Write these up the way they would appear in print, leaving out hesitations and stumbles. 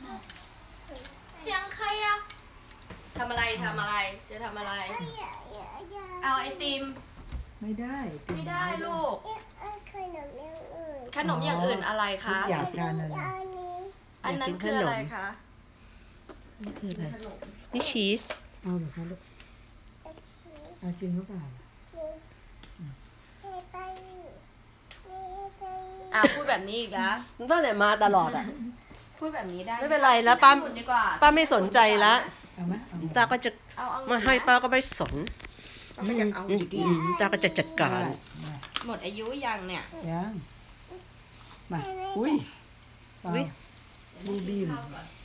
เสียงใครอะทำอะไรจะทำอะไรเอาไอติมไม่ได้ลูกขนมอย่างอื่นอะไรคะอยากทานอะไรอันนั้นคืออะไรคะนี่คืออะไรนี่ชีสเอาหรือคะลูกเอาจริงหรือเปล่าพูดแบบนี้อีกแล้วตั้งแต่มาตลอดอ่ะพูดแบบนี้ได้ไม่เป็นไรแล้วป้าไม่สนใจละเอาไหมตาก็จะมาให้ป้าก็ไม่สนตาก็จะจัดการหมดอายุยังเนี่ยยังมาอุ้ยบูบีม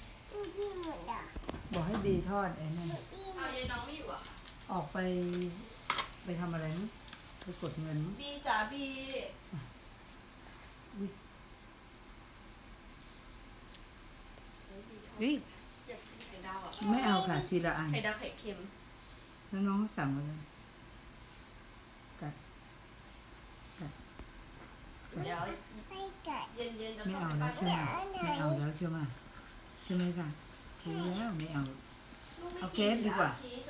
บอกให้ดีทอดไอ้นั่นยายน้องไม่อยู่อ่ะออกไปทำอะไรมั้งไปกดเงินบีจ๋าบีไม่เอาค่ะทีละอันไข่ดาวไข่เค็มแล้วน้องสั่งมาเลยกัดเดี๋ยวเย็นไม่เอาแล้วใช่ไหมไม่เอาแล้วใช่ไหมใช่ไหมคะใช่แล้วไม่เอาเอาเค้กดีกว่า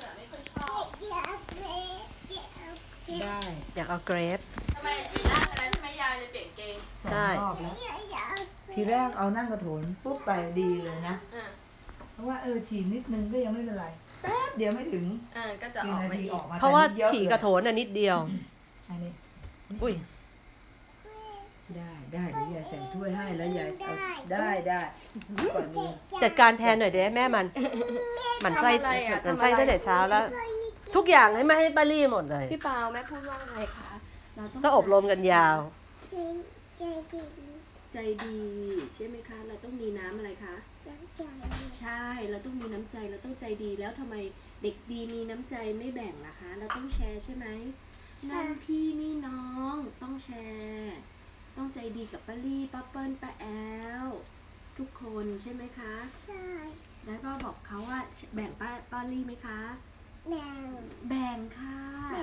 ได้อยากเอาเกรปทำไมชีสไปแล้วใช่ไหมยายเลยเปลี่ยนเกงใช่ทีแรกเอานั่งกระโถนปุ๊บไปดีเลยนะเพราะว่าฉีดนิดนึงก็ยังไม่เป็นไรแป๊บเดียวไม่ถึงก็จะออกมาอีกเพราะว่าฉีดกระโถนนิดเดียวอันนี้อุ้ยได้เดี๋ยวยายใส่ถ้วยให้แล้วยายเอาได้ก่อนนี้จัดการแทนหน่อยเด้แม่มันไส้ตั้งแต่เช้าแล้วทุกอย่างให้ป้าลี่หมดเลยพี่เปาแม่พูดว่าไงคะต้องอบรมกันยาวใจดีใช่ไหมคะเราต้องมีน้ำอะไรคะน้ำใจใช่เราต้องมีน้ำใจเราต้องใจดีแล้วทำไมเด็กดีมีน้ำใจไม่แบ่งล่ะคะเราต้องแชร์ใช่ไหมนั่นพี่นี่น้องต้องแชร์ต้องใจดีกับป้าลี่ป้าเปิ้ลป้าแอลทุกคนใช่ไหมคะใช่แล้วก็บอกเขาว่าแบ่งป้าลี่ไหมคะแบ่งค่ะ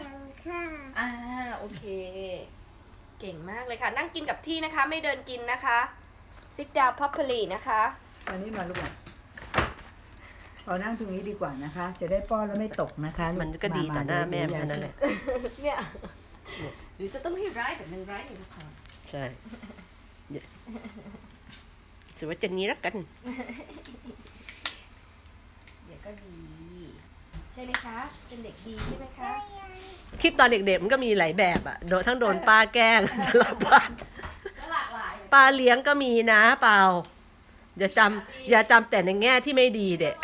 โอเคเก่งมากเลยค่ะนั่งกินกับที่นะคะไม่เดินกินนะคะ sit down properly นะคะอันนี้มาลูกเรานั่งตรงนี้ดีกว่านะคะจะได้ป้อนแล้วไม่ตกนะคะมันก็ดีต่อหน้าแม่นั่นแหละเนี่ยหรือจะต้องให้ร้ายแบบนั้นร้ายหนึ่งค่ะใช่สวยจะนี้แล้วกันเดี๋ยวก็ดีใช่ไหมคะเป็นเด็กดีใช่ไหมคะคลิปตอนเด็กๆมันก็มีหลายแบบอ่ะทั้งโดนป้าแกล้งสารพัดป้าเลี้ยงก็มีนะเปล่าอย่าจำแต่ในแง่ที่ไม่ดีเด็ก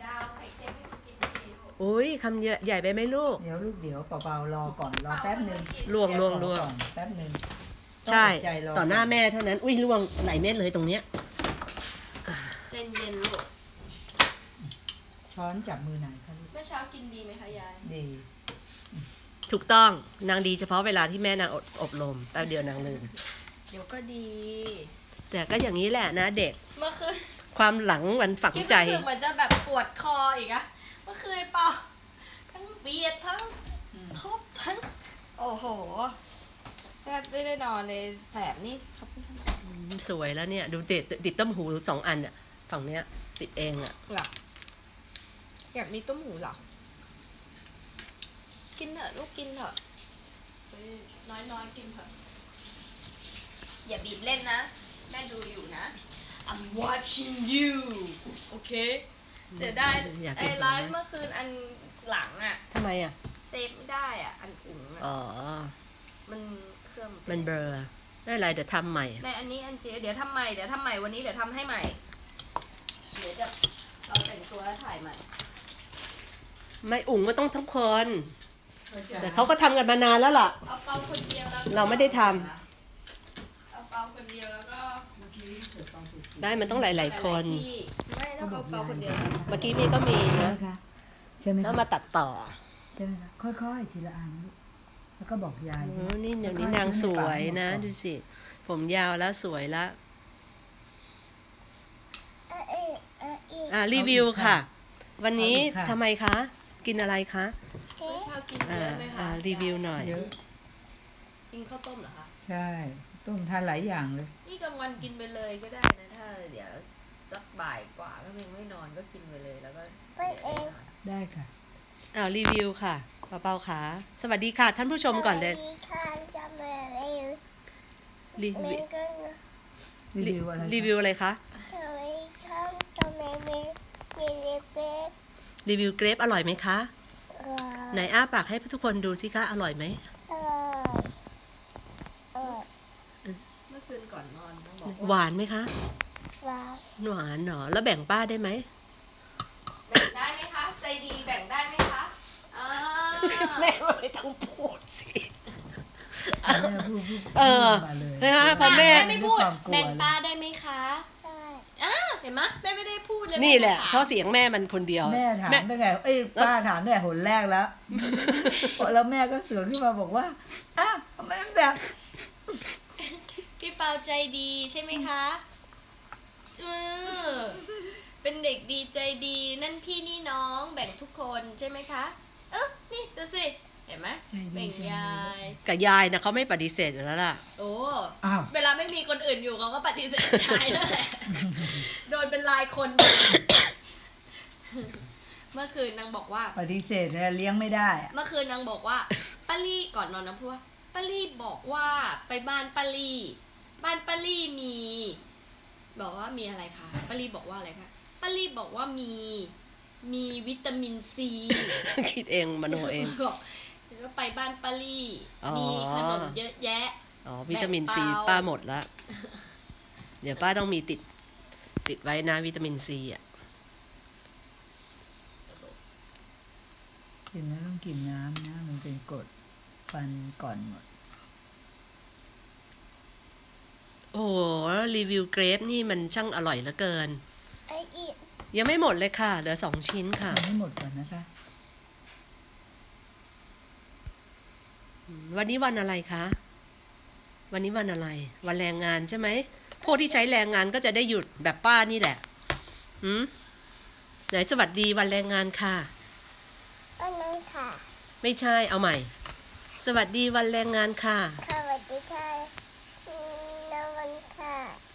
อุ้ยคำใหญ่ไปไหมลูกเดี๋ยวเบาๆรอก่อนรอแป๊บนึงลวงแป๊บนึงใช่ต่อหน้าแม่เท่านั้นอุ้ยล่วงหลายเม็ดเลยตรงเนี้ยเย็นๆลูกช้อนจับมือหน่อยค่ะลูกเมื่อเช้ากินดีไหมคะยายดีถูกต้องนางดีเฉพาะเวลาที่แม่นางอบรมแป๊บเดียวนางลืมเดี๋ยวก็ดีแต่ก็อย่างนี้แหละนะเด็กเมื่อคืนความหลังมันฝังใจคิดว่าเหมือนจะแบบปวดคออีกอะเมื่อคืนเปล่าทั้งเบียดทั้งทุบทั้งโอ้โหแทบไม่ได้นอนเลยแผลนี่สวยแล้วเนี่ยดูติดต้มหู2 อันอ่ะฝั่งเนี้ยติดเองอ่ะอยากมีต้มหูเหรอกินเถอะลูกกินเถอะน้อยกินเถอะอย่าบีบเล่นนะแม่ดูอยู่นะ I'm watching you โอเคเสียดายไอ้ไลฟ์เมื่อคืนอันหลังอ่ะทำไมอ่ะเซฟไม่ได้อ่ะอันอุ่นมันเครื่องมันเบลอไม่เป็นไรเดี๋ยวทำใหม่ในอันนี้อันเจเดี๋ยวทำใหม่วันนี้เดี๋ยวทำให้ใหม่เดี๋ยวจะเราแต่งตัวแล้วถ่ายใหม่ไม่อุ่งมันต้องทุกคนแต่เขาก็ทำกันมานานแล้วล่ะเอาเปาคนเดียวแล้วเราไม่ได้ทำเอาเปาคนเดียวแล้วก็ได้มันต้องหลายๆคนไม่ต้องเอาเปาคนเดียวเมื่อกี้มีก็มีนะใช่ไหมแล้วมาตัดต่อใช่ไหมคะค่อยๆทีละอันแล้วก็บอกยายนี่เดี๋ยวนี้นางสวยนะดูสิผมยาวแล้วสวยแล้วรีวิวค่ะวันนี้ทำไมคะกินอะไรคะกินเยอะไหมคะรีวิวหน่อยกินข้าวต้มเหรอคะใช่ต้มทานหลายอย่างเลยนี่กลางวันกินไปเลยก็ได้นะถ้าเดี๋ยวสักบ่ายกว่าก็กินไปเลยแล้วก็ได้ค่ะรีวิวค่ะเปาๆค่ะสวัสดีค่ะท่านผู้ชมก่อนเลยรีวิวรีวิวอะไรรีวิวอะไรคะรีวิวเกรปอร่อยไหมคะไหนอ้าปากให้ทุกคนดูสิคะอร่อยไหมเมื่อคืนก่อนนอนต้องบอกหวานไหมคะหวานเหรอแล้วแบ่งป้าได้ไหมแบ่งได้ไหมคะใจดีแบ่งได้ไหมคะแม่ไม่ต้องพูดสิแม่พูด มาเลยนะคะพอแม่ไม่พูดด้วยความกลัวแบ่งป้าได้ไหมคะเห็นไหมแม่ไม่ได้พูดเลยนี่แหละม่เพราะเสียงแม่มันคนเดียวแม่ถามตั้งแต่ป้าถามตั้งแต่หนแรกแล้ว แล้วแม่ก็เสือกขึ้นมาบอกว่าอ้าวทำไมมันแบบพี่เปาใจดีใช่ไหมคะเป็นเด็กดีใจดีนั่นพี่นี่น้องแบ่งทุกคนใช่ไหมคะนี่ดูสิเห็นไหมแบ่งยายกับยายนะเขาไม่ปฏิเสธอยู่แล้วล่ะโอ้อ้าวเวลาไม่มีคนอื่นอยู่เขาก็ปฏิเสธยายนั่นแหละโดนเป็นลายคน เมื่อคืนนางบอกว่าปฏิเสธเนี่ยเลี้ยงไม่ได้อะเมื่อคืนนางบอกว่าป้าลี่ก่อนนอนนะพูดว่าป้าลี่บอกว่าไปบ้านป้าลี่บ้านป้าลี่มีบอกว่ามีอะไรคะป้าลี่บอกว่าอะไรคะป้าลี่บอกว่ามีวิตามินซีคิดเองมโนเองบอกก็ไปบ้านป้าลี่อ๋อมีขนมเยอะแยะอ๋อวิตามินซีแบ่งเปล่าป้าหมดแล้ว เดี๋ยวป้าต้องมีติดไว้นะวิตามินซีอ่ะกินแล้วต้องกินน้ำนะมันเป็นกรดฟันก่อนหมดโอ้โหรีวิวเกรปนี่มันช่างอร่อยเหลือเกิน ยังไม่หมดเลยค่ะ เหลือ2 ชิ้นค่ะทำให้หมดก่อนนะคะวันนี้วันอะไรคะ วันนี้วันอะไร วันแรงงานใช่ไหม พวกที่ใช้แรงงานก็จะได้หยุดแบบป้านี่แหละไหนสวัสดีวันแรงงานค่ะ ไม่ใช่ เอาใหม่ สวัสดีวันแรงงานค่ะสวัสดีค่ะนวันค่ะ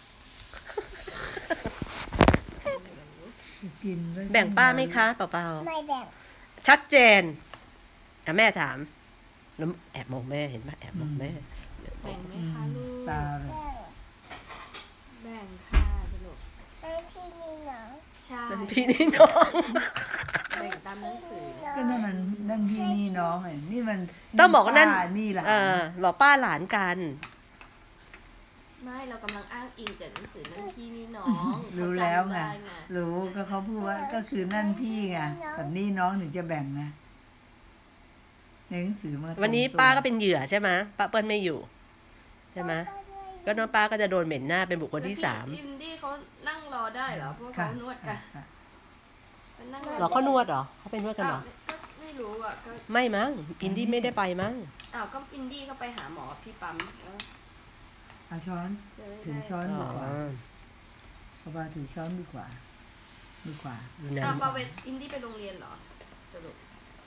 กินล้วแบ่งป้าไหมคะเปล่าไม่แบ่งๆชัดเจนแม่ถามแล้วแอบมองแม่เห็นไหมแอบมองแม่แบ่งไหมคะลูกตาเลยแบ่งแบ่งค่ะลูกให้พี่มีหนังใช่เป็นพี่นี่น้องแบ่งตามหนังสือก็นั่นมันนั่นพี่นี่น้องไงนี่มันต้องบอกว่านั่นป้นี่หลานบอกป้าหลานกันไม่เรากำลังอ้างอิงจากหนังสือนั่นพี่นี่น้องรู้แล้วไงเขาจำด้รู้ก็เขาพูดว่าก็คือนั่นพี่ไงกับนี่น้องถึงจะแบ่งนะในหนังสือมันวันนี้ป้าก็เป็นเหยื่อใช่ไหมป้าเปิ้ลไม่อยู่ใช่ไหมก็น้องป้าก็จะโดนเหม็นหน้าเป็นบุคคลที่แล้วพี่อินดี้เขานั่งรอได้เหรอเพราะเขานวดกันค่ะมันนั่ง 3เราก็นวดเหรอเขาไปนวดกันเหรอก็ไม่รู้อ่ะก็ไม่มั้งอินดี้ไม่ได้ไปมั้งก็อินดี้เขาไปหาหมอพี่ปั๊มแล้วเอาช้อนจะได้ถือช้อนอ๋ดีกว่าอเพราะว่าถือช้อนดีกว่าดีกว่าอยู่ไหนพอไปอินดี้ไปโรงเรียนเหรอสรุป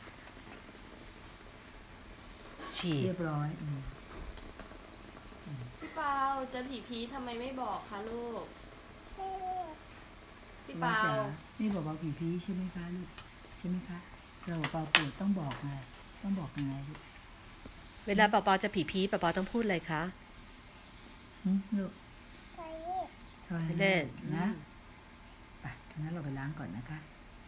ฉี่เรียบร้อยพี่เปาจะผีพีทำไมไม่บอกคะลูกพี่ว่าเปาจ๋านี่บอกว่าผีพีใช่ไหมคะลูกใช่ไหมคะเราบอกเปาปวดต้องบอกไงต้องบอกยังไงลูกเวลาเปาๆจะผีพีเปาๆต้องพูดอะไรคะลูกไปเล่นช้อนเล่นนะไปงั้นเราไปล้างก่อนนะคะ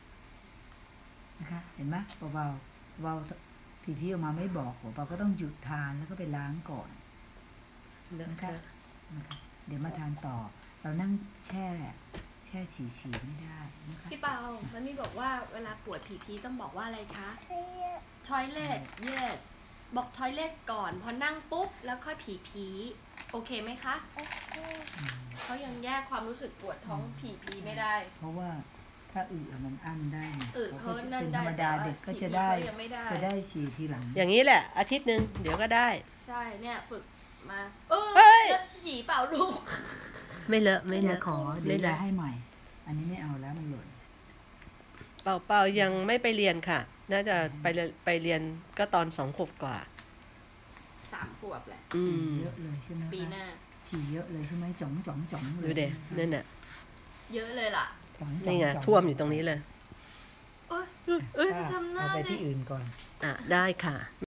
เห็นไหมเบาๆเบาผีพีออกมาไม่บอกเบาก็ต้องหยุดทานแล้วก็ไปล้างก่อนเลอะนะคะเทอะนะคะเดี๋ยวมาทานต่อ เรานั่งแช่ฉี่ไม่ได้นะคะพี่เปามันมีบอกว่าเวลาปวดผีพีต้องบอกว่าอะไรคะไปเล่น toilet yes บอก toilet ก่อนพอนั่งปุ๊บแล้วค่อยผีพีโอเคไหมคะเขายังแยกความรู้สึกปวดท้องผีพีไม่ได้เพราะว่าถ้าอึมันอั้นได้ไงอึเขาก็จะเขานั่นเป็นได้ธรรมดาแต่ว่าเด็กก็ผีจะได้เขายังไม่ได้จะได้ฉี่ทีหลังอย่างนี้แหละ อาทิตย์หนึ่งเดี๋ยวก็ได้ใช่เนี่ยฝึกมาเฮ้ยจะฉี่เปล่าลูกไม่เลอะไม่เลเดี๋ยวอะขอเดี๋ยวไม่เลจะอะให้ใหม่ อันนี้ไม่เอาแล้วมันหล่นเปาๆยังไม่ไปเรียนค่ะ น่าจะไปเรียนก็ตอน2 ขวบกว่า 3 ขวบแหละอืฉี่มเยอะเลยใช่ไหมคะปีหน้าฉี่เยอะเลยใช่ไหมจ๋องเลยดูเด็นั่นน่ะเยอะเลยล่ะจ๋องนี่ไงจ๋องท่วมอยู่ตรงนี้เลยเอาไปที่อื่นก่อนอ่ะได้ค่ะ